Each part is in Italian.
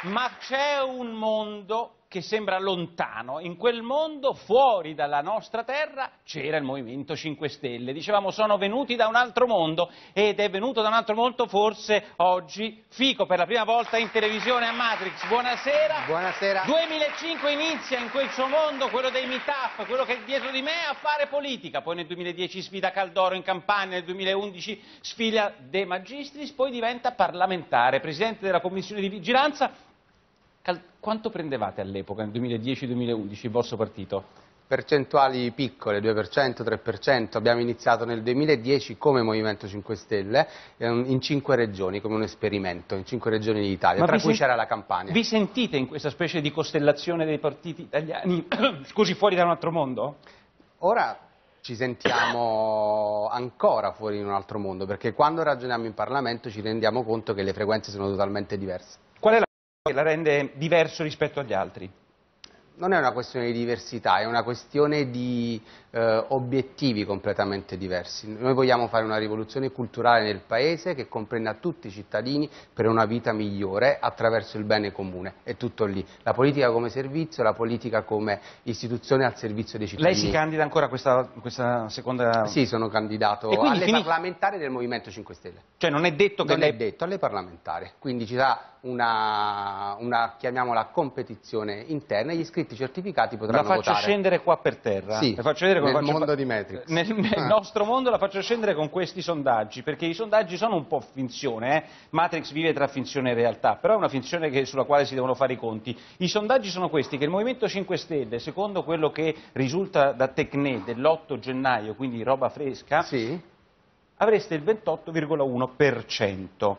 Ma c'è un mondo che sembra lontano. In quel mondo, fuori dalla nostra terra, c'era il Movimento 5 Stelle. Dicevamo, sono venuti da un altro mondo, ed è venuto da un altro mondo forse oggi Fico, per la prima volta in televisione a Matrix. Buonasera. Buonasera. 2005 inizia in quel suo mondo, quello dei meet-up, quello che è dietro di me, a fare politica. Poi nel 2010 sfida Caldoro in Campania, nel 2011 sfida De Magistris, poi diventa parlamentare, presidente della commissione di vigilanza. Quanto prendevate all'epoca, nel 2010-2011, il vostro partito? Percentuali piccole, 2%, 3%. Abbiamo iniziato nel 2010 come Movimento 5 Stelle in 5 regioni, come un esperimento, in 5 regioni d'Italia, tra cui c'era la Campania. Vi sentite in questa specie di costellazione dei partiti italiani, scusi, fuori da un altro mondo? Ora ci sentiamo ancora fuori in un altro mondo, perché quando ragioniamo in Parlamento ci rendiamo conto che le frequenze sono totalmente diverse. Qual è la cosa che la rende diverso rispetto agli altri? Non è una questione di diversità, è una questione di obiettivi completamente diversi. Noi vogliamo fare una rivoluzione culturale nel Paese che comprenda tutti i cittadini per una vita migliore attraverso il bene comune. È tutto lì. La politica come servizio, la politica come istituzione al servizio dei cittadini. Lei si candida ancora a questa seconda... Sì, sono candidato alle parlamentari del Movimento 5 Stelle. Cioè non è detto che non è detto, alle parlamentari. Quindi ci sarà una chiamiamola competizione interna e gli iscritti certificati potranno votare. La faccio scendere qua per terra. Sì, la faccio vedere come nel mondo di Matrix. Nel nostro mondo la faccio scendere con questi sondaggi, perché i sondaggi sono un po' finzione. Matrix vive tra finzione e realtà, però è una finzione sulla quale si devono fare i conti. I sondaggi sono questi, che il Movimento 5 Stelle, secondo quello che risulta da Tecne dell'8 gennaio, quindi roba fresca, sì, avreste il 28,1%.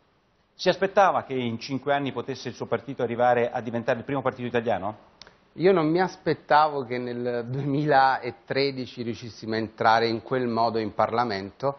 Si aspettava che in 5 anni potesse il suo partito arrivare a diventare il primo partito italiano? Io non mi aspettavo che nel 2013 riuscissimo a entrare in quel modo in Parlamento,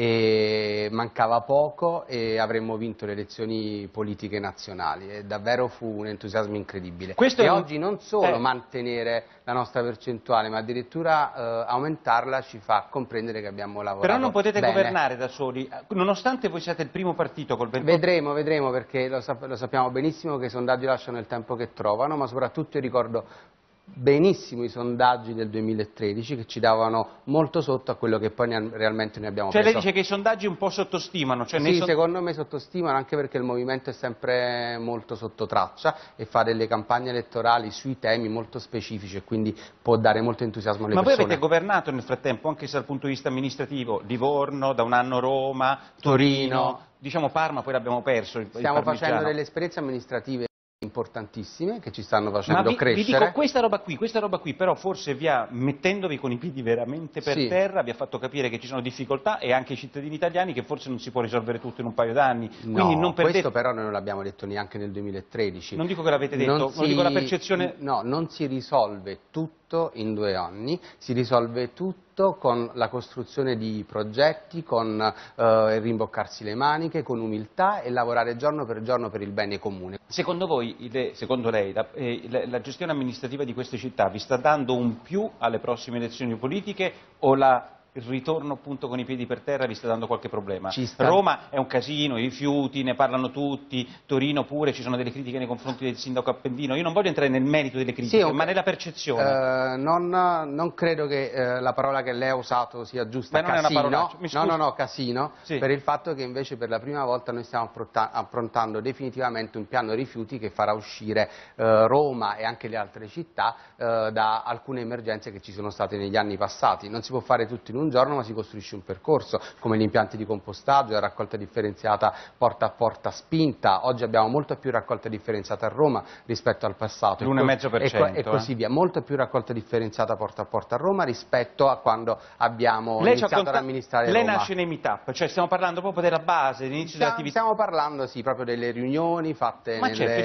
e mancava poco e avremmo vinto le elezioni politiche nazionali, e davvero fu un entusiasmo incredibile. Oggi non solo mantenere la nostra percentuale, ma addirittura aumentarla ci fa comprendere che abbiamo lavorato Però non potete bene. governare da soli, nonostante voi siate il primo partito col 28%. Vedremo, perché lo sappiamo benissimo che i sondaggi lasciano il tempo che trovano, ma soprattutto io ricordo benissimo i sondaggi del 2013 che ci davano molto sotto a quello che poi realmente noi abbiamo preso. Lei dice che i sondaggi un po' sottostimano? Sì, secondo me sottostimano, anche perché il movimento è sempre molto sotto traccia e fa delle campagne elettorali sui temi molto specifici, e quindi può dare molto entusiasmo alle persone. Ma voi avete governato nel frattempo, anche se dal punto di vista amministrativo, Livorno, da un anno Roma, Torino, diciamo Parma, poi l'abbiamo perso. Stiamo facendo delle esperienze amministrative importantissime che ci stanno facendo crescere. Vi dico questa roba qui, però forse mettendovi con i piedi veramente per terra, vi ha fatto capire che ci sono difficoltà, e anche i cittadini italiani, che forse non si può risolvere tutto in un paio d'anni. No, questo però noi non l'abbiamo detto neanche nel 2013. Non dico che l'avete detto, non dico la percezione... No, non si risolve tutto in 2 anni, si risolve tutto con la costruzione di progetti, con il rimboccarsi le maniche, con umiltà e lavorare giorno per giorno per il bene comune. Secondo voi, secondo lei, la gestione amministrativa di queste città vi sta dando un più alle prossime elezioni politiche, o il ritorno appunto con i piedi per terra vi sta dando qualche problema? Roma è un casino, i rifiuti, ne parlano tutti, Torino pure, ci sono delle critiche nei confronti del sindaco Appendino. Io non voglio entrare nel merito delle critiche, ma nella percezione. Non credo che la parola che lei ha usato sia giusta. Non è una parolaccia. No, casino, per il fatto che invece per la prima volta noi stiamo approntando definitivamente un piano rifiuti che farà uscire Roma e anche le altre città da alcune emergenze che ci sono state negli anni passati. Non si può fare tutto in un giorno, ma si costruisce un percorso, come gli impianti di compostaggio, la raccolta differenziata porta a porta spinta. Oggi abbiamo molto più raccolta differenziata a Roma rispetto al passato, l'1,5%, e così via, molto più raccolta differenziata porta a porta a Roma rispetto a quando abbiamo iniziato ad amministrare Roma. Lei nasce nei meet-up, cioè stiamo parlando proprio della base, dell'inizio dell'attività. Stiamo parlando proprio delle riunioni fatte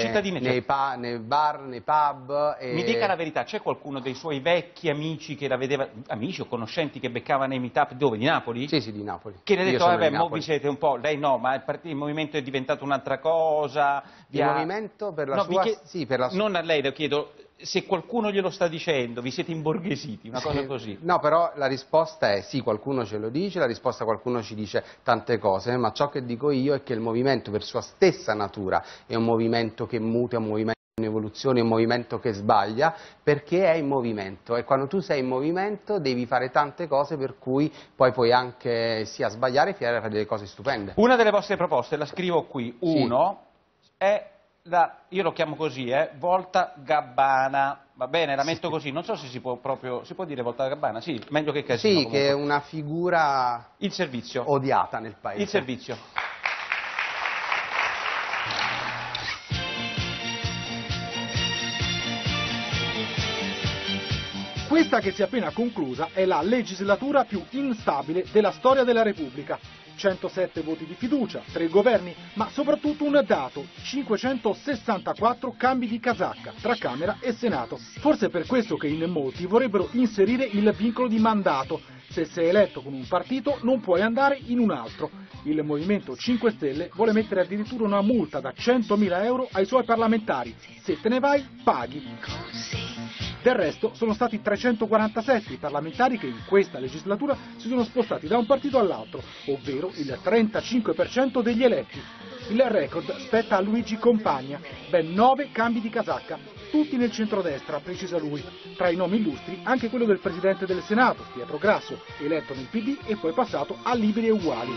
nei bar, nei pub. Mi dica la verità, c'è qualcuno dei suoi vecchi amici che la vedeva, amici o conoscenti che beccava nei meet-up, dove? Di Napoli? Sì, di Napoli. Che le ha detto, vabbè, mo vi siete un po', lei no, ma il movimento è diventato un'altra cosa. Il movimento per la sua... Non a lei, lo chiedo, se qualcuno glielo sta dicendo, vi siete imborghesiti, una cosa così. No, però la risposta è sì, qualcuno ce lo dice, la risposta qualcuno ci dice tante cose, ma ciò che dico io è che il movimento per sua stessa natura è un movimento che muta, è un movimento in evoluzione, è un movimento che sbaglia, perché è in movimento, e quando tu sei in movimento devi fare tante cose per cui poi puoi anche sia sbagliare sia fare delle cose stupende. Una delle vostre proposte, la scrivo qui, uno, è io lo chiamo così, Volta Gabbana, va bene, la metto così, non so se si può proprio, si può dire Volta Gabbana? Sì, meglio che Casino. Sì, comunque. che è una figura il servizio. odiata nel paese. Il servizio. Questa che si è appena conclusa è la legislatura più instabile della storia della Repubblica. 107 voti di fiducia, 3 governi, ma soprattutto un dato, 564 cambi di casacca tra Camera e Senato. Forse è per questo che in molti vorrebbero inserire il vincolo di mandato. Se sei eletto con un partito non puoi andare in un altro. Il Movimento 5 Stelle vuole mettere addirittura una multa da 100.000 euro ai suoi parlamentari. Se te ne vai, paghi. Del resto sono stati 347 i parlamentari che in questa legislatura si sono spostati da un partito all'altro, ovvero il 35% degli eletti. Il record spetta a Luigi Compagna, ben 9 cambi di casacca, tutti nel centrodestra, precisa lui. Tra i nomi illustri anche quello del Presidente del Senato, Pietro Grasso, eletto nel PD e poi passato a Liberi e Uguali.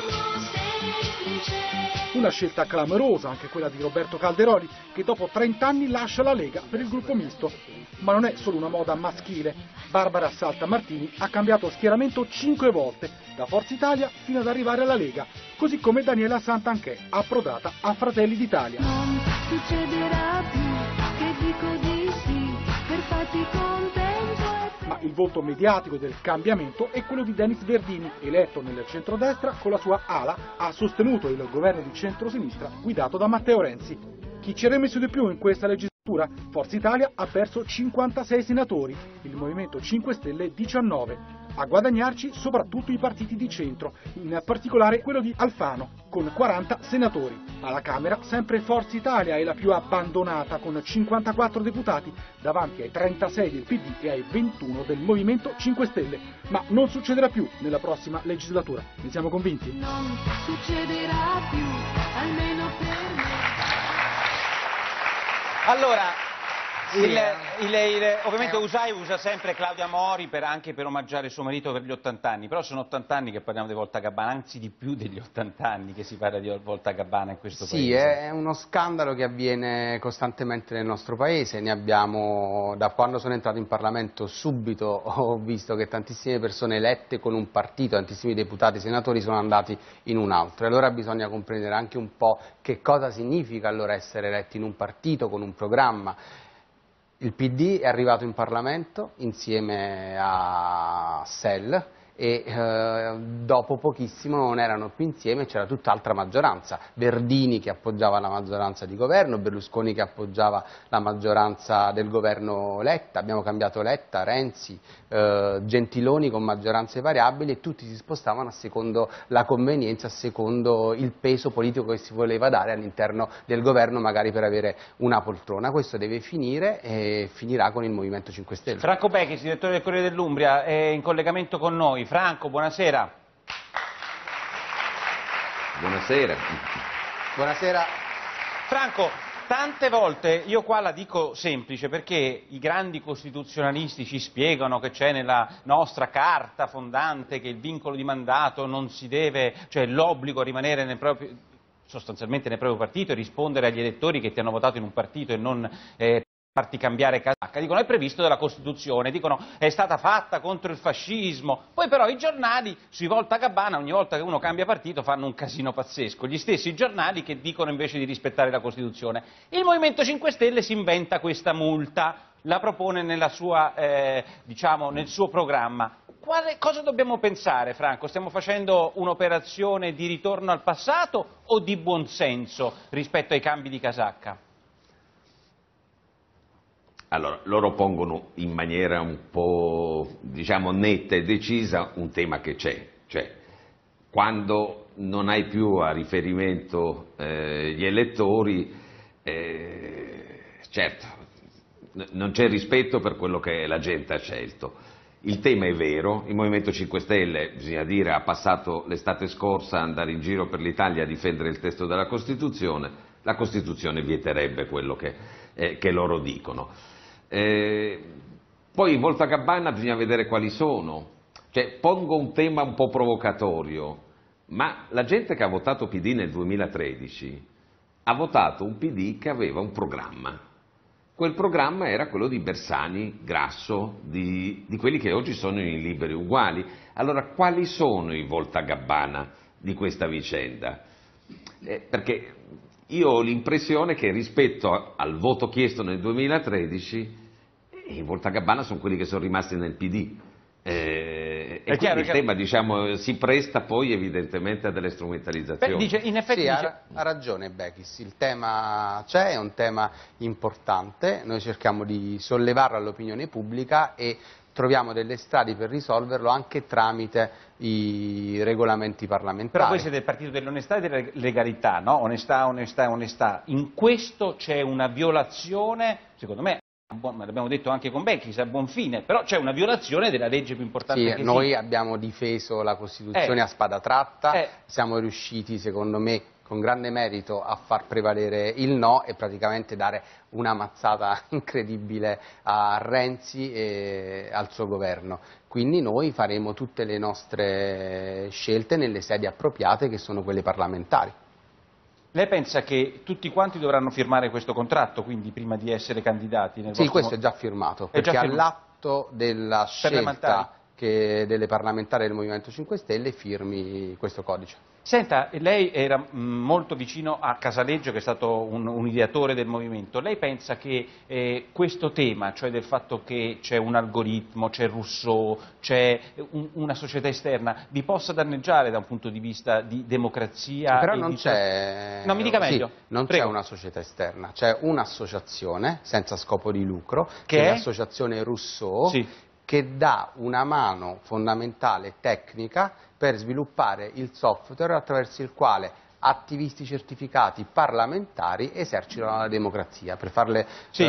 Una scelta clamorosa anche quella di Roberto Calderoli, che dopo 30 anni lascia la Lega per il gruppo misto. Ma non è solo una moda maschile. Barbara Saltamartini ha cambiato schieramento 5 volte, da Forza Italia fino ad arrivare alla Lega, così come Daniela Santanchè, approdata a Fratelli d'Italia. Non succederà più che dico di sì, per farti contento. Ma il volto mediatico del cambiamento è quello di Denis Verdini, eletto nel centrodestra con la sua ala, ha sostenuto il governo di centrosinistra guidato da Matteo Renzi. Chi ci ha rimesso di più in questa legislatura? Forza Italia ha perso 56 senatori, il Movimento 5 Stelle 19. A guadagnarci soprattutto i partiti di centro, in particolare quello di Alfano, con 40 senatori. Alla Camera sempre Forza Italia è la più abbandonata, con 54 deputati, davanti ai 36 del PD e ai 21 del Movimento 5 Stelle. Ma non succederà più nella prossima legislatura, ne siamo convinti? Non succederà più, almeno per me. Allora, ovviamente Usai usa sempre Claudia Mori anche per omaggiare suo marito per gli 80 anni, però sono 80 anni che parliamo di Volta Gabbana, anzi di più degli 80 anni che si parla di Volta Gabbana in questo paese. Sì, è uno scandalo che avviene costantemente nel nostro paese, ne abbiamo, da quando sono entrato in Parlamento subito ho visto che tantissime persone elette con un partito, tantissimi deputati, senatori sono andati in un altro, e allora bisogna comprendere anche un po' che cosa significa allora essere eletti in un partito con un programma. Il PD è arrivato in Parlamento insieme a SEL e dopo pochissimo non erano più insieme, c'era tutt'altra maggioranza, Verdini che appoggiava la maggioranza di governo, Berlusconi che appoggiava la maggioranza del governo Letta, abbiamo cambiato Letta, Renzi, Gentiloni con maggioranze variabili e tutti si spostavano a secondo la convenienza, a secondo il peso politico che si voleva dare all'interno del governo, magari per avere una poltrona. Questo deve finire e finirà con il Movimento 5 Stelle. Franco Bechis, direttore del Corriere dell'Umbria, è in collegamento con noi. Franco, buonasera. Buonasera. Buonasera. Franco, tante volte, io qua la dico semplice perché i grandi costituzionalisti ci spiegano che c'è nella nostra carta fondante che il vincolo di mandato non si deve, cioè l'obbligo a rimanere sostanzialmente nel proprio partito e rispondere agli elettori che ti hanno votato in un partito e non farti cambiare casacca, dicono è previsto dalla Costituzione, dicono è stata fatta contro il fascismo, poi però i giornali sui Volta Gabbana ogni volta che uno cambia partito fanno un casino pazzesco, gli stessi giornali che dicono invece di rispettare la Costituzione. Il Movimento 5 Stelle si inventa questa multa, la propone nella sua, diciamo, nel suo programma. Cosa dobbiamo pensare, Franco? Stiamo facendo un'operazione di ritorno al passato o di buonsenso rispetto ai cambi di casacca? Allora, loro pongono in maniera un po', diciamo, netta e decisa un tema che c'è, cioè quando non hai più a riferimento gli elettori, certo, non c'è rispetto per quello che la gente ha scelto. Il tema è vero, il Movimento 5 Stelle, bisogna dire, ha passato l'estate scorsa a andare in giro per l'Italia a difendere il testo della Costituzione, la Costituzione vieterebbe quello che loro dicono. Poi in Voltagabbana bisogna vedere quali sono, cioè pongo un tema un po' provocatorio, ma la gente che ha votato PD nel 2013 ha votato un PD che aveva un programma. Quel programma era quello di Bersani, Grasso, di quelli che oggi sono i Liberi Uguali. Allora, quali sono i Voltagabbana di questa vicenda? Perché io ho l'impressione che rispetto al voto chiesto nel 2013, i Voltagabbana sono quelli che sono rimasti nel PD. E quindi il tema, diciamo, si presta poi evidentemente a delle strumentalizzazioni. In effetti sì, ha ragione Bechis, il tema c'è, è un tema importante, noi cerchiamo di sollevarlo all'opinione pubblica e troviamo delle strade per risolverlo anche tramite i regolamenti parlamentari. Però voi siete il partito dell'onestà e della legalità, no? Onestà, onestà, onestà. In questo c'è una violazione, secondo me, l'abbiamo detto anche con Bechis, a buon fine, però c'è una violazione della legge più importante che noi abbiamo difeso la Costituzione a spada tratta, siamo riusciti secondo me con grande merito a far prevalere il no e praticamente dare una mazzata incredibile a Renzi e al suo governo. Quindi noi faremo tutte le nostre scelte nelle sedi appropriate, che sono quelle parlamentari. Lei pensa che tutti quanti dovranno firmare questo contratto, quindi prima di essere candidati? Sì, questo è già firmato, perché all'atto della scelta delle parlamentari del Movimento 5 Stelle firmi questo codice. Senta, lei era molto vicino a Casaleggio, che è stato un ideatore del movimento. Lei pensa che questo tema, cioè del fatto che c'è un algoritmo, c'è Rousseau, c'è una società esterna, vi possa danneggiare da un punto di vista di democrazia? Però non c'è... No, mi dica meglio. Sì, non c'è una società esterna, c'è un'associazione senza scopo di lucro, che è l'associazione Rousseau, che dà una mano fondamentale tecnica per sviluppare il software attraverso il quale attivisti certificati parlamentari esercitano la democrazia. Per farle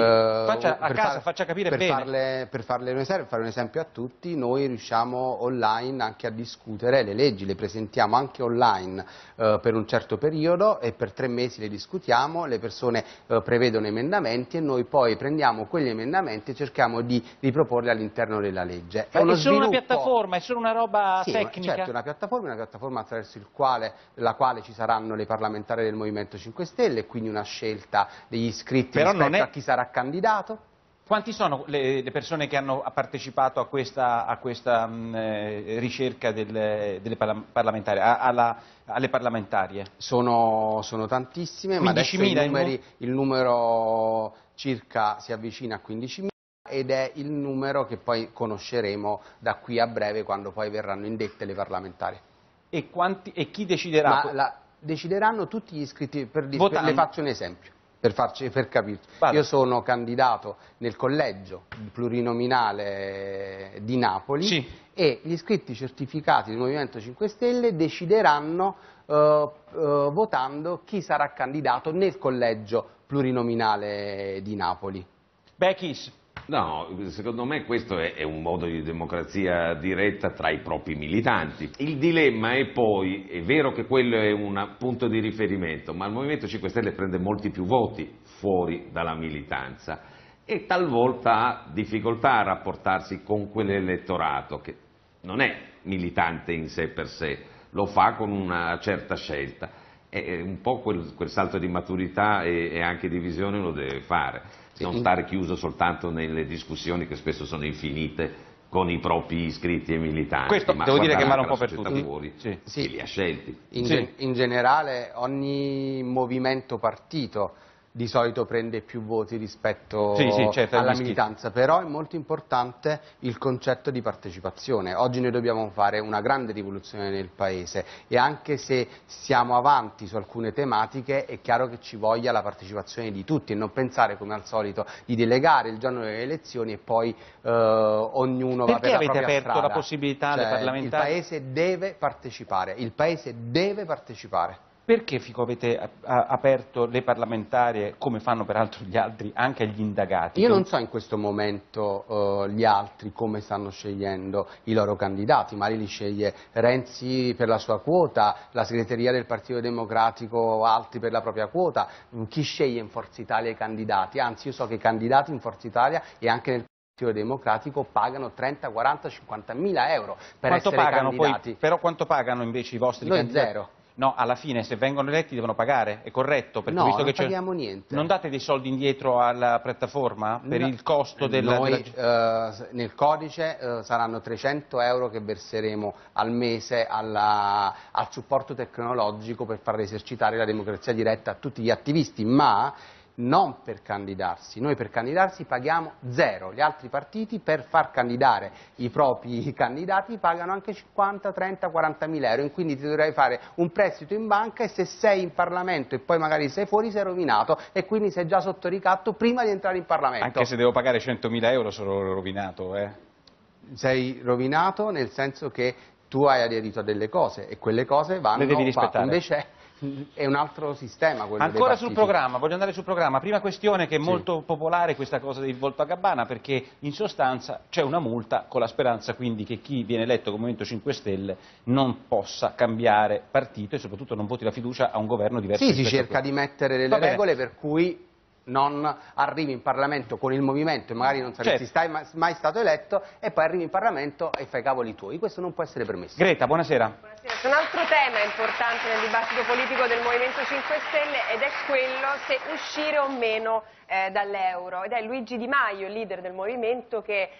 faccia capire bene. Per fare un esempio a tutti, noi riusciamo online anche a discutere le leggi, le presentiamo anche online per un certo periodo e per 3 mesi le discutiamo, le persone prevedono emendamenti e noi poi prendiamo quegli emendamenti e cerchiamo di riproporli all'interno della legge. È solo una piattaforma, è solo una roba tecnica? Certo, una piattaforma attraverso la quale ci saranno le parlamentari del Movimento 5 Stelle, quindi una scelta degli iscritti rispetto a chi sarà candidato. Quanti sono le persone che hanno partecipato a questa ricerca delle parlamentari, alle parlamentarie? Sono tantissime, ma adesso il numero circa si avvicina a 15.000 ed è il numero che poi conosceremo da qui a breve, quando poi verranno indette le parlamentari. E chi deciderà? Decideranno tutti gli iscritti, le faccio un esempio per capire. Io sono candidato nel collegio plurinominale di Napoli e gli iscritti certificati del Movimento 5 Stelle decideranno votando chi sarà candidato nel collegio plurinominale di Napoli. Bechis. No, secondo me questo è un modo di democrazia diretta tra i propri militanti. Il dilemma è poi, è vero che quello è un punto di riferimento, ma il Movimento 5 Stelle prende molti più voti fuori dalla militanza e talvolta ha difficoltà a rapportarsi con quell'elettorato che non è militante in sé per sé, lo fa con una certa scelta. E un po' quel salto di maturità e anche di visione lo deve fare. Non stare chiuso soltanto nelle discussioni che spesso sono infinite con i propri iscritti e militanti. Questo ma devo dire che vale un po' per tutti. Fuori, e li ha scelti. In generale ogni movimento partito di solito prende più voti rispetto alla militanza, però è molto importante il concetto di partecipazione. Oggi noi dobbiamo fare una grande rivoluzione nel Paese e anche se siamo avanti su alcune tematiche è chiaro che ci voglia la partecipazione di tutti e non pensare come al solito di delegare il giorno delle elezioni e poi ognuno va per la propria strada. Perché avete aperto la possibilità alle parlamentari? Il Paese deve partecipare, il Paese deve partecipare. Perché Fico avete aperto le parlamentarie, come fanno peraltro gli altri, anche agli indagati? Io non so in questo momento gli altri come stanno scegliendo i loro candidati, magari li sceglie Renzi per la sua quota, la segreteria del Partito Democratico altri per la propria quota, chi sceglie in Forza Italia i candidati? Anzi, io so che i candidati in Forza Italia e anche nel Partito Democratico pagano 30, 40, 50 mila euro per quanto essere pagano candidati. Poi, però quanto pagano invece i vostri Noi candidati? zero. No, alla fine se vengono eletti devono pagare, è corretto? Perché No, visto non che paghiamo niente. Non date dei soldi indietro alla piattaforma per il costo Noi, nel codice saranno 300 euro che verseremo al mese al supporto tecnologico per far esercitare la democrazia diretta a tutti gli attivisti, ma non per candidarsi. Noi per candidarsi paghiamo zero, gli altri partiti per far candidare i propri candidati pagano anche 50, 30, 40 mila euro, e quindi ti dovrai fare un prestito in banca e se sei in Parlamento e poi magari sei fuori sei rovinato e quindi sei già sotto ricatto prima di entrare in Parlamento. Anche se devo pagare 100.000 euro sono rovinato, Sei rovinato nel senso che tu hai aderito a delle cose e quelle cose vanno le devi rispettare. Invece è un altro sistema quello Ancora dei sul partiti. programma, voglio andare sul programma. Prima questione che è molto popolare, questa cosa del Voltagabbana, perché in sostanza c'è una multa con la speranza quindi che chi viene eletto con Movimento 5 Stelle non possa cambiare partito e soprattutto non voti la fiducia a un governo diverso. Sì, si cerca di mettere delle regole per cui non arrivi in Parlamento con il movimento e magari non saresti mai stato eletto e poi arrivi in Parlamento e fai cavoli tuoi. Questo non può essere permesso. Greta, buonasera. Buonasera. Un altro tema importante nel dibattito politico del Movimento 5 Stelle ed è quello se uscire o meno dall'euro, ed è Luigi Di Maio, leader del movimento, che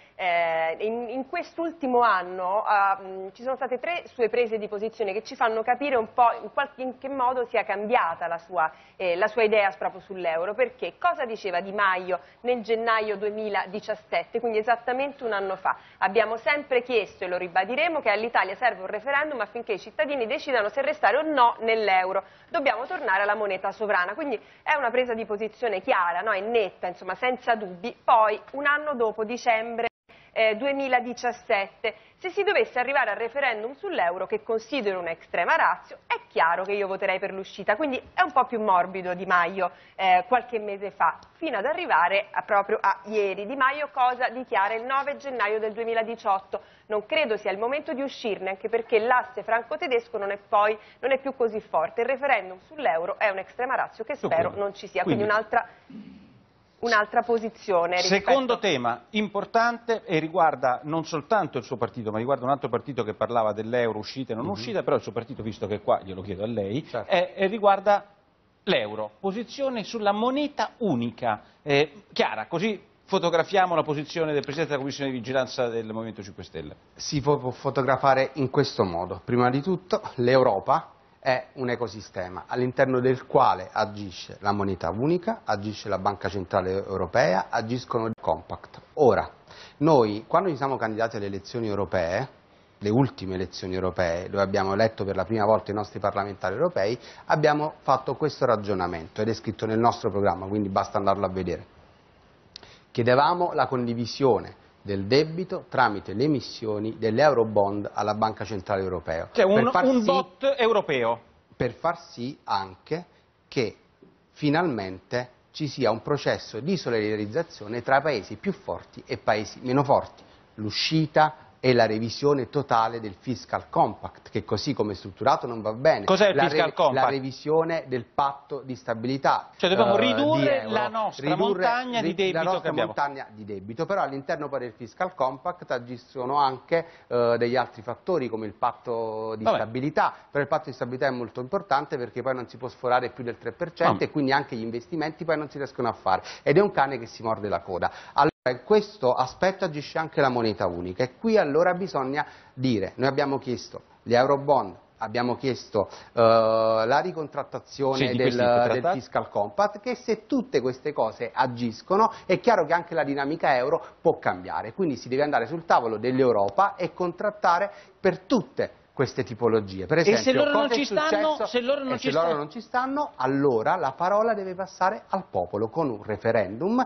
in quest'ultimo anno ci sono state 3 sue prese di posizione che ci fanno capire un po' in che modo sia cambiata la sua idea proprio sull'euro. Perché cosa diceva Di Maio nel gennaio 2017, quindi esattamente un anno fa? Abbiamo sempre chiesto, e lo ribadiremo, che all'Italia serve un referendum affinché i cittadini decidano se restare o no nell'euro. Dobbiamo tornare alla moneta sovrana, quindi è una presa di posizione chiara, no? È netta, insomma, senza dubbi. Poi, un anno dopo, dicembre 2017, se si dovesse arrivare al referendum sull'euro, che considero un'estrema ratio, è chiaro che io voterei per l'uscita, quindi è un po' più morbido Di Maio qualche mese fa, fino ad arrivare proprio a ieri. Di Maio cosa dichiara il 9 gennaio del 2018? Non credo sia il momento di uscirne, anche perché l'asse franco-tedesco non è più così forte. Il referendum sull'euro è un'estrema ratio che spero non ci sia, quindi un'altra posizione. Secondo tema importante, e riguarda non soltanto il suo partito, ma riguarda un altro partito che parlava dell'euro, uscita e non uscita, però il suo partito, visto che è qua, glielo chiedo a lei, riguarda l'euro, posizione sulla moneta unica. Chiara, così fotografiamo la posizione del Presidente della Commissione di Vigilanza del Movimento 5 Stelle. Si può fotografare in questo modo. Prima di tutto, l'Europa è un ecosistema all'interno del quale agisce la moneta unica, agisce la Banca Centrale Europea, agiscono il Compact. Ora, noi quando ci siamo candidati alle elezioni europee, le ultime elezioni europee, dove abbiamo eletto per la prima volta i nostri parlamentari europei, abbiamo fatto questo ragionamento ed è scritto nel nostro programma, quindi basta andarlo a vedere. Chiedevamo la condivisione del debito tramite le emissioni degli eurobond alla Banca Centrale Europea. Cioè un bot europeo. Per far sì anche che finalmente ci sia un processo di solidarizzazione tra paesi più forti e paesi meno forti. L'uscita e la revisione totale del Fiscal Compact, che così come è strutturato non va bene. Cos'è il Fiscal Compact? La revisione del patto di stabilità. Cioè dobbiamo ridurre la nostra montagna di debito che abbiamo. Montagna di debito, però all'interno poi del Fiscal Compact agiscono anche degli altri fattori come il patto di stabilità, però il patto di stabilità è molto importante perché poi non si può sforare più del 3% e quindi anche gli investimenti poi non si riescono a fare ed è un cane che si morde la coda. In questo aspetto agisce anche la moneta unica e qui allora bisogna dire, noi abbiamo chiesto gli eurobond, abbiamo chiesto la ricontrattazione del Fiscal Compact, che se tutte queste cose agiscono è chiaro che anche la dinamica euro può cambiare, quindi si deve andare sul tavolo dell'Europa e contrattare per tutte queste tipologie. Per esempio, e se loro non ci stanno, allora la parola deve passare al popolo con un referendum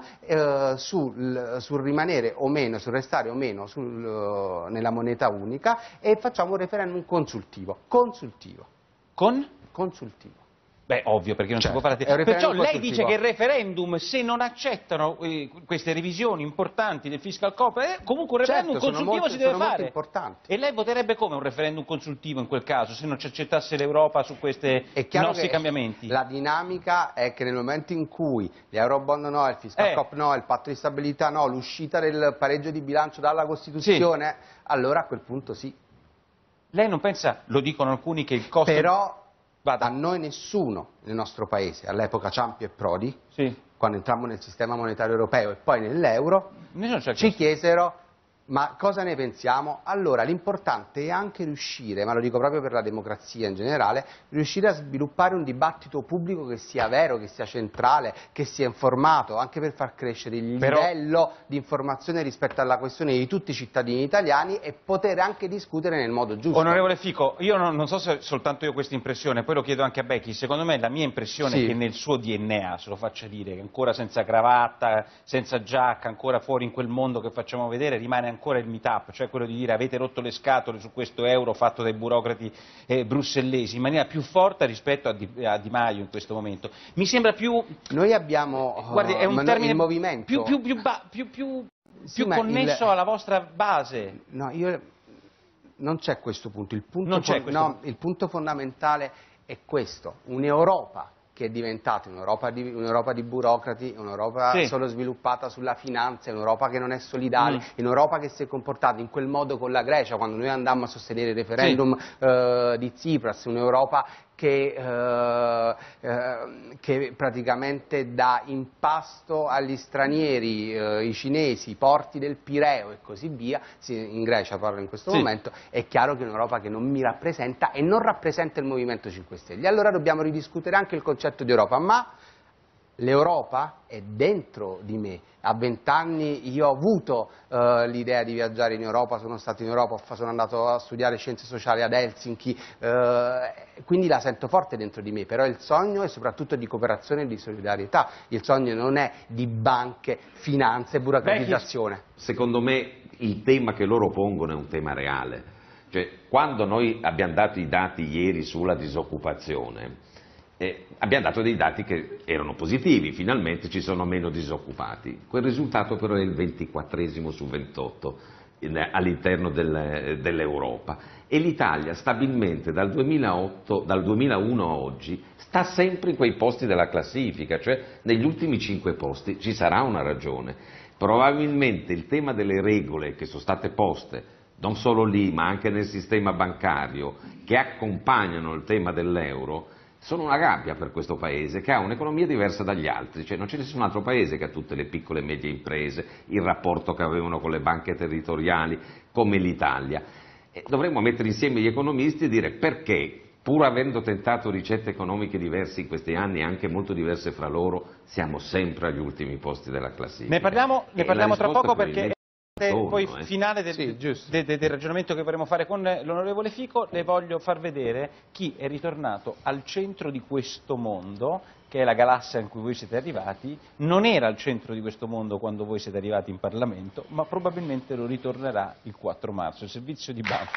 sul rimanere o meno, sul restare o meno nella moneta unica e facciamo un referendum consultivo. Consultivo. Con? Consultivo. Beh, ovvio, perché non si può fare... Perciò lei dice che il referendum, se non accettano queste revisioni importanti del fiscal compact, comunque un referendum consultivo si deve fare. E lei voterebbe come un referendum consultivo in quel caso, se non ci accettasse l'Europa su questi nostri cambiamenti? La dinamica è che nel momento in cui gli Eurobond no, il fiscal compact no, il patto di stabilità no, l'uscita del pareggio di bilancio dalla Costituzione, allora a quel punto sì. Lei non pensa, lo dicono alcuni, che il costo... Però a noi nessuno nel nostro paese, all'epoca Ciampi e Prodi, quando entrammo nel sistema monetario europeo e poi nell'euro, ci chiesero ma cosa ne pensiamo? Allora l'importante è anche riuscire, ma lo dico proprio per la democrazia in generale, riuscire a sviluppare un dibattito pubblico che sia vero, che sia centrale, che sia informato, anche per far crescere il livello di informazione rispetto alla questione di tutti i cittadini italiani e poter anche discutere nel modo giusto. Onorevole Fico, io non so se soltanto io ho questa impressione, poi lo chiedo anche a Becchi, secondo me la mia impressione è che nel suo DNA, se lo faccia dire, che ancora senza cravatta, senza giacca, ancora fuori in quel mondo che facciamo vedere, rimane ancora il meetup, cioè quello di dire avete rotto le scatole su questo euro fatto dai burocrati brussellesi, in maniera più forte rispetto a Di Maio in questo momento. Mi sembra più... Noi abbiamo guardi, è un termine il movimento più connesso alla vostra base. No, non c'è questo punto. Il punto fondamentale è questo: un'Europa che è diventata un'Europa di burocrati, un'Europa solo sviluppata sulla finanza, un'Europa che non è solidale, un'Europa che si è comportata in quel modo con la Grecia quando noi andammo a sostenere il referendum di Tsipras, un'Europa che praticamente dà in pasto agli stranieri, i cinesi, i porti del Pireo e così via, in Grecia parlo in questo momento, è chiaro che è un'Europa che non mi rappresenta e non rappresenta il Movimento 5 Stelle. Allora dobbiamo ridiscutere anche il concetto di Europa, ma l'Europa è dentro di me. A 20 anni io ho avuto l'idea di viaggiare in Europa, sono stato in Europa, sono andato a studiare scienze sociali ad Helsinki, quindi la sento forte dentro di me, però il sogno è soprattutto di cooperazione e di solidarietà, il sogno non è di banche, finanze, burocratizzazione. Secondo me il tema che loro pongono è un tema reale, cioè quando noi abbiamo dato i dati ieri sulla disoccupazione, abbiamo dato dei dati che erano positivi, finalmente ci sono meno disoccupati. Quel risultato però è il 24esimo su 28 all'interno dell'Europa e l'Italia stabilmente dal 2001 a oggi sta sempre in quei posti della classifica, cioè negli ultimi 5 posti. Ci sarà una ragione. Probabilmente il tema delle regole che sono state poste non solo lì ma anche nel sistema bancario che accompagnano il tema dell'euro sono una gabbia per questo paese che ha un'economia diversa dagli altri, cioè non c'è nessun altro paese che ha tutte le piccole e medie imprese, il rapporto che avevano con le banche territoriali come l'Italia. Dovremmo mettere insieme gli economisti e dire perché, pur avendo tentato ricette economiche diverse in questi anni, anche molto diverse fra loro, siamo sempre agli ultimi posti della classifica. Ne parliamo tra poco perché... Poi finale del ragionamento che vorremmo fare con l'onorevole Fico, le voglio far vedere chi è ritornato al centro di questo mondo, che è la galassia in cui voi siete arrivati. Non era al centro di questo mondo quando voi siete arrivati in Parlamento, ma probabilmente lo ritornerà il 4 marzo, il servizio di Banfi.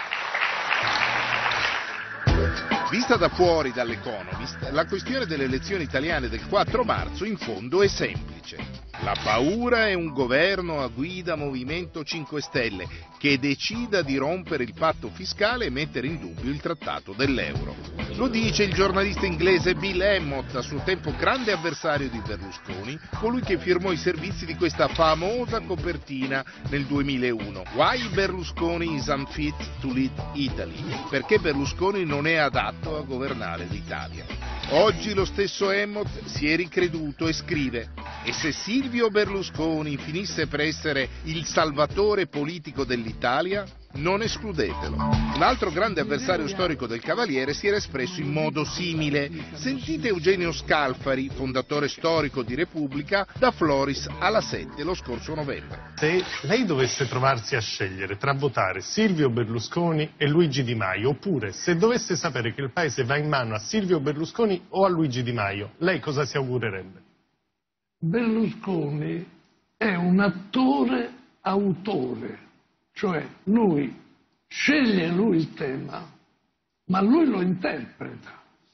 Vista da fuori dall'Economist, la questione delle elezioni italiane del 4 marzo in fondo è semplice. La paura è un governo a guida Movimento 5 Stelle che decida di rompere il patto fiscale e mettere in dubbio il trattato dell'euro. Lo dice il giornalista inglese Bill Emmott, a suo tempo grande avversario di Berlusconi, colui che firmò i servizi di questa famosa copertina nel 2001. Why Berlusconi is unfit to lead Italy? Perché Berlusconi non è adatto a governare l'Italia. Oggi lo stesso Emmott si è ricreduto e scrive: e se Silvio Berlusconi finisse per essere il salvatore politico dell'Italia? Non escludetelo. Un altro grande avversario storico del Cavaliere si era espresso in modo simile. Sentite Eugenio Scalfari, fondatore storico di Repubblica, da Floris alla 7 lo scorso novembre. Se lei dovesse trovarsi a scegliere tra votare Silvio Berlusconi e Luigi Di Maio, oppure se dovesse sapere che il paese va in mano a Silvio Berlusconi o a Luigi Di Maio, lei cosa si augurerebbe? Berlusconi è un attore-autore, cioè sceglie lui il tema, ma lui lo interpreta.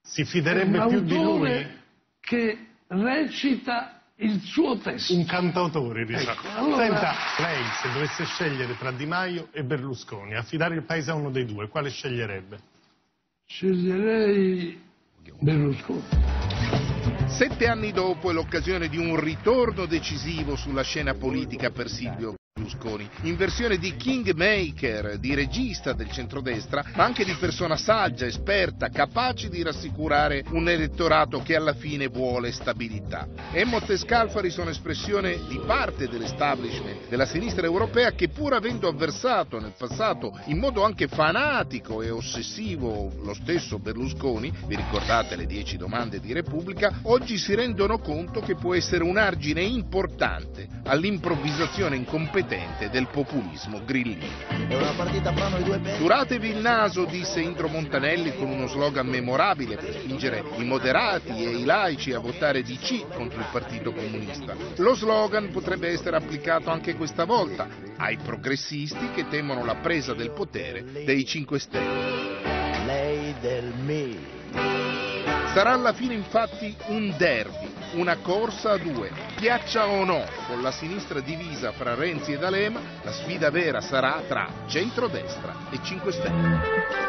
Si fiderebbe più di lui? Che recita il suo testo. Un cantautore, diciamo. Allora... Senta, lei se dovesse scegliere tra Di Maio e Berlusconi, affidare il paese a uno dei due, quale sceglierebbe? Sceglierei Berlusconi. 7 anni dopo è l'occasione di un ritorno decisivo sulla scena politica per Silvio Berlusconi, in versione di kingmaker, di regista del centrodestra, ma anche di persona saggia, esperta, capace di rassicurare un elettorato che alla fine vuole stabilità. Emmott e Scalfari sono espressione di parte dell'establishment della sinistra europea che, pur avendo avversato nel passato in modo anche fanatico e ossessivo lo stesso Berlusconi, vi ricordate le 10 domande di Repubblica, oggi si rendono conto che può essere un argine importante all'improvvisazione incompetente del populismo grillino. È una partita fra noi due pezzi. Turatevi il naso, disse Indro Montanelli con uno slogan memorabile per spingere i moderati e i laici a votare DC contro il Partito Comunista. Lo slogan potrebbe essere applicato anche questa volta ai progressisti che temono la presa del potere dei 5 Stelle. Lei del me. Sarà alla fine infatti un derby, una corsa a due, piaccia o no, con la sinistra divisa fra Renzi e D'Alema, la sfida vera sarà tra centrodestra e 5 Stelle.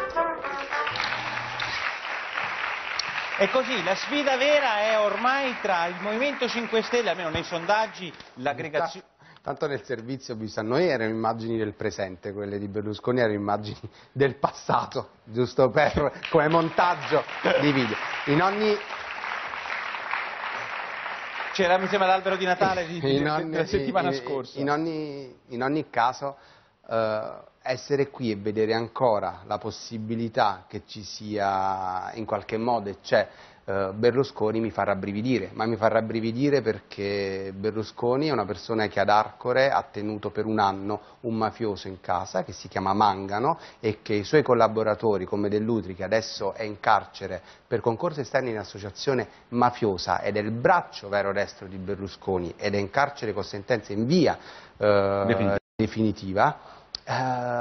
E così la sfida vera è ormai tra il Movimento 5 Stelle, almeno nei sondaggi, l'aggregazione... Tanto nel servizio a noi erano immagini del presente, quelle di Berlusconi erano immagini del passato, giusto per come montaggio di video. In ogni... C'era, mi sembra, l'albero di Natale della settimana scorsa. In ogni caso, essere qui e vedere ancora la possibilità che ci sia in qualche modo, c'è Berlusconi, mi fa rabbrividire, ma mi fa rabbrividire perché Berlusconi è una persona che ad Arcore ha tenuto per un anno un mafioso in casa che si chiama Mangano e che i suoi collaboratori come Dell'Utri, che adesso è in carcere per concorso esterno in associazione mafiosa ed è il braccio vero destro di Berlusconi ed è in carcere con sentenza in via definitiva. C'è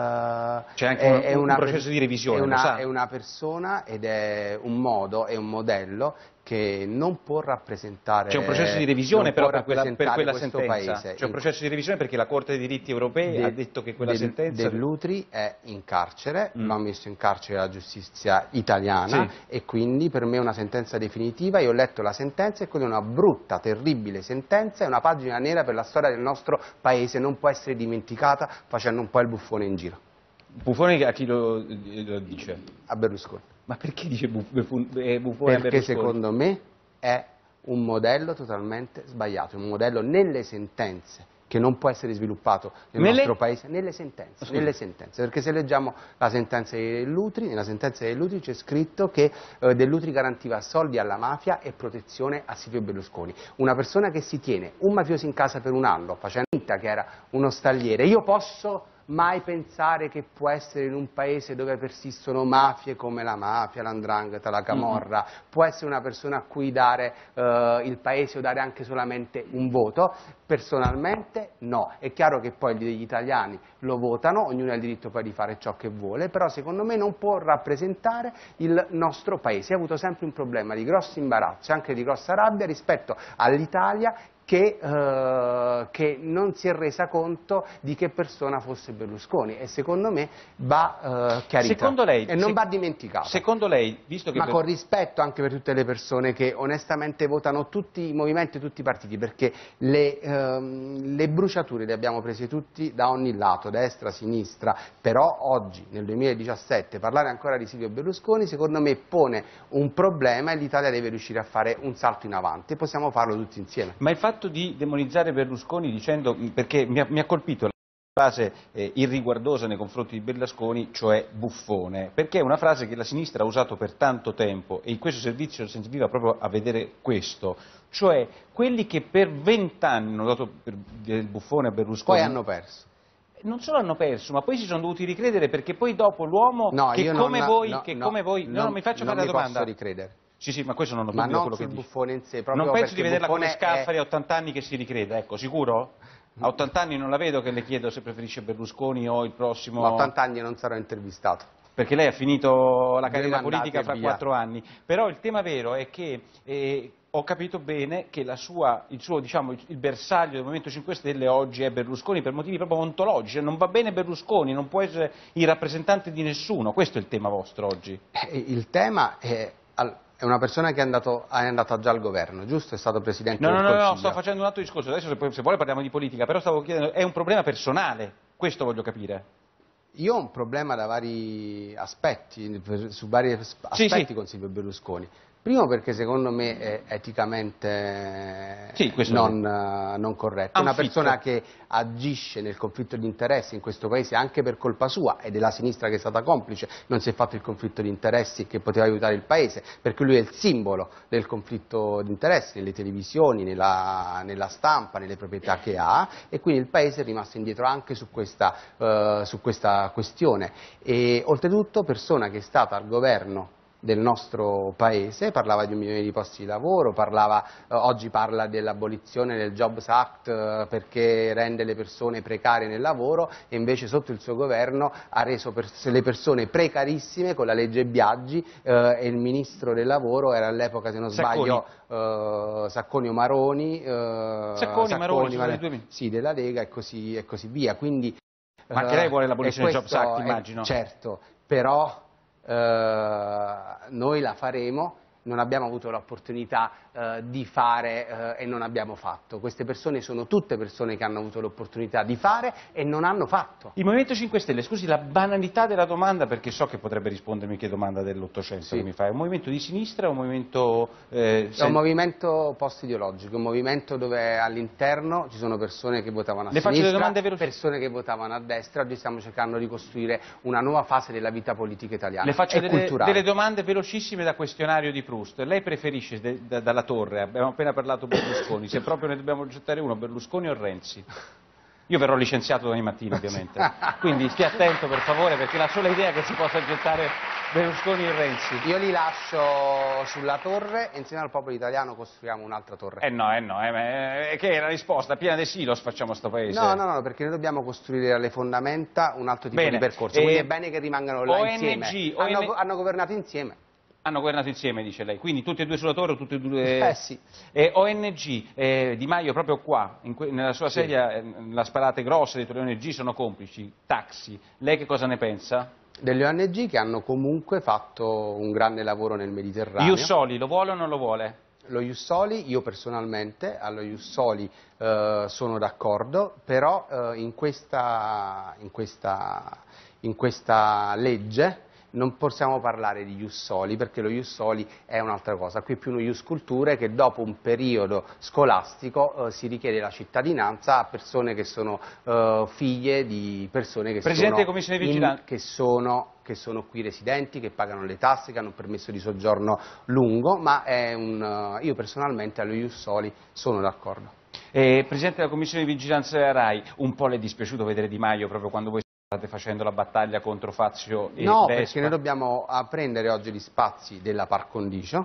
anche un processo di revisione, è una persona ed è un modo, è un modello che non può rappresentare... C'è un processo di revisione però per quella sentenza, paese. C'è un processo di revisione perché la Corte dei diritti europei ha detto che quella sentenza... Dell'Utri è in carcere, l'ha messo in carcere la giustizia italiana e quindi per me è una sentenza definitiva. Io ho letto la sentenza e quella è una brutta, terribile sentenza, è una pagina nera per la storia del nostro paese, non può essere dimenticata facendo un po' il buffone in giro. Buffone a chi lo dice? A Berlusconi. Ma perché dice buffone a Berlusconi? Perché secondo me è un modello totalmente sbagliato, un modello nelle sentenze che non può essere sviluppato nel nostro paese, nelle sentenze, perché se leggiamo la sentenza di Dell'Utri, nella sentenza di Dell'Utri c'è scritto che Dell'Utri garantiva soldi alla mafia e protezione a Silvio Berlusconi, una persona che si tiene un mafioso in casa per un anno facendo finta che era uno stalliere. Io posso mai pensare che può essere in un paese dove persistono mafie come la mafia, l''ndrangheta, la camorra, può essere una persona a cui dare il paese o dare anche solamente un voto? Personalmente no, è chiaro che poi gli italiani lo votano, ognuno ha il diritto poi di fare ciò che vuole, però secondo me non può rappresentare il nostro paese. Ha avuto sempre un problema di grossi imbarazzi, anche di grossa rabbia rispetto all'Italia che non si è resa conto di che persona fosse Berlusconi e secondo me va chiarita e non va dimenticata. Secondo lei, visto che... Ma con rispetto anche per tutte le persone che onestamente votano tutti i movimenti e tutti i partiti, perché le bruciature le abbiamo prese tutti da ogni lato, destra, sinistra, però oggi nel 2017 parlare ancora di Silvio Berlusconi secondo me pone un problema e l'Italia deve riuscire a fare un salto in avanti e possiamo farlo tutti insieme. Ma il fatto di demonizzare Berlusconi dicendo, perché mi ha colpito la frase irriguardosa nei confronti di Berlusconi, cioè buffone, perché è una frase che la sinistra ha usato per tanto tempo e in questo servizio serviva proprio a vedere questo, cioè quelli che per 20 anni hanno dato del buffone a Berlusconi poi hanno perso. Non solo hanno perso, ma poi si sono dovuti ricredere perché poi dopo l'uomo non mi faccio fare la domanda. Non posso ricredere. Sì, ma questo non ho dubbio di quello che dice. Buffone in sé, non penso di vederla come Scalfari a 80 anni che si ricrede, ecco, sicuro? A 80 anni non la vedo che le chiedo se preferisce Berlusconi o il prossimo... Ma a 80 anni non sarò intervistato. perché lei ha finito la carriera politica fra 4 anni, però il tema vero è che ho capito bene che il bersaglio del Movimento 5 Stelle oggi è Berlusconi per motivi proprio ontologici, non va bene Berlusconi, non può essere il rappresentante di nessuno, questo è il tema vostro oggi. Il tema è una persona che è andata già al governo, giusto? È stato presidente del Consiglio. No, sto facendo un altro discorso, adesso se vuole parliamo di politica, però stavo chiedendo, è un problema personale, questo voglio capire. Io ho un problema da vari aspetti, su vari aspetti con Silvio Berlusconi. Primo perché secondo me è eticamente non corretto. È una persona che agisce nel conflitto di interessi in questo paese anche per colpa sua ed è la sinistra che è stata complice, non si è fatto il conflitto di interessi che poteva aiutare il paese, perché lui è il simbolo del conflitto di interessi nelle televisioni, nella stampa, nelle proprietà che ha, e quindi il paese è rimasto indietro anche su questa questione. E oltretutto persona che è stata al governo del nostro paese, parlava di 1 milione di posti di lavoro, oggi parla dell'abolizione del Jobs Act perché rende le persone precarie nel lavoro, e invece sotto il suo governo ha reso le persone precarissime con la legge Biagi, e il ministro del lavoro era all'epoca, se non sbaglio, Sacconi o Maroni, sì, della Lega, e così via. Quindi, ma anche lei vuole l'abolizione del Jobs Act, immagino. Certo, però noi la faremo, non abbiamo avuto l'opportunità di fare e non abbiamo fatto. Queste persone sono tutte persone che hanno avuto l'opportunità di fare e non hanno fatto. Il Movimento 5 Stelle, scusi la banalità della domanda, perché so che potrebbe rispondermi che domanda dell'800 che mi fa, è un movimento di sinistra o un movimento... È un movimento post-ideologico, un movimento dove all'interno ci sono persone che votavano a sinistra, persone che votavano a destra. Oggi stiamo cercando di costruire una nuova fase della vita politica italiana. Le faccio delle domande velocissime da questionario di Proust. Lei preferisce dalla Torre, abbiamo appena parlato Berlusconi, se proprio ne dobbiamo gettare uno, Berlusconi o Renzi? Io verrò licenziato domani mattina ovviamente, quindi stia attento per favore, perché la sola idea è che si possa gettare Berlusconi e Renzi. Io li lascio sulla torre e insieme al popolo italiano costruiamo un'altra torre. Che è la risposta, piena dei silos facciamo sto paese. No, perché noi dobbiamo costruire alle fondamenta un altro tipo di percorso, quindi è bene che rimangano là insieme. Hanno governato insieme. Hanno governato insieme, dice lei, quindi tutti e due sulla torre o tutti e due... sì. ONG, Di Maio proprio qua, nella sua sedia, la sparate grosse dentro le ONG sono complici, taxi, lei che cosa ne pensa? Delle ONG che hanno comunque fatto un grande lavoro nel Mediterraneo. Ius Soli, lo vuole o non lo vuole? Lo Ius Soli, io personalmente, allo Ius Soli sono d'accordo, però in questa legge non possiamo parlare di Ius Soli, perché lo Ius Soli è un'altra cosa. Qui è più uno Ius Culturae, che dopo un periodo scolastico si richiede la cittadinanza a persone che sono figlie di persone che sono qui residenti, che pagano le tasse, che hanno un permesso di soggiorno lungo, ma io personalmente allo Ius Soli sono d'accordo. Presidente della Commissione di Vigilanza della RAI, un po' le è dispiaciuto vedere Di Maio proprio quando voi state facendo la battaglia contro Fazio e No, Vespa? Perché noi dobbiamo prendere oggi gli spazi della par condicio,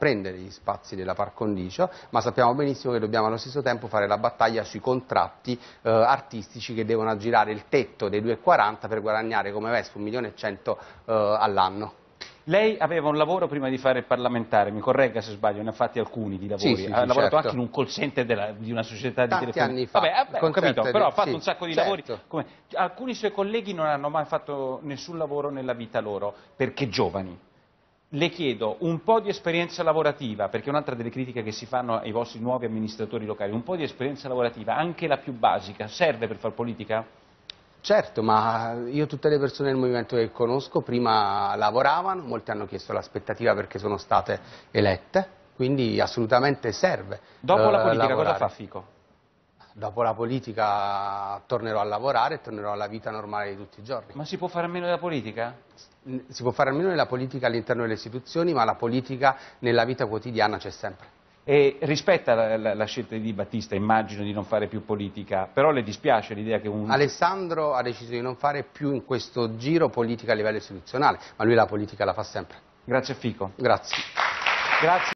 ma sappiamo benissimo che dobbiamo allo stesso tempo fare la battaglia sui contratti artistici che devono aggirare il tetto dei 2,40 per guadagnare come Vespa 1.100.000 all'anno. Lei aveva un lavoro prima di fare il parlamentare, mi corregga se sbaglio, ne ha fatti alcuni di lavori, sì, ha lavorato certo. anche in un call center di una società di telefonia. telefonia. Anni fa. Vabbè, ho capito, però ha fatto un sacco di lavori. Certo. Alcuni suoi colleghi non hanno mai fatto nessun lavoro nella vita loro, perché giovani. Le chiedo un po' di esperienza lavorativa, perché un'altra delle critiche che si fanno ai vostri nuovi amministratori locali, un po' di esperienza lavorativa, anche la più basica, serve per far politica? Certo, ma io tutte le persone del movimento che conosco prima lavoravano, molti hanno chiesto l'aspettativa perché sono state elette, quindi assolutamente serve. Dopo la politica cosa fa Fico? Dopo la politica tornerò a lavorare e tornerò alla vita normale di tutti i giorni. Ma si può fare a meno della politica? Si può fare a meno della politica all'interno delle istituzioni, ma la politica nella vita quotidiana c'è sempre. E rispetta la scelta di Di Battista, immagino di non fare più politica, però le dispiace l'idea che Alessandro ha deciso di non fare più in questo giro politica a livello istituzionale, ma lui la politica la fa sempre. Grazie Fico. Grazie. Grazie.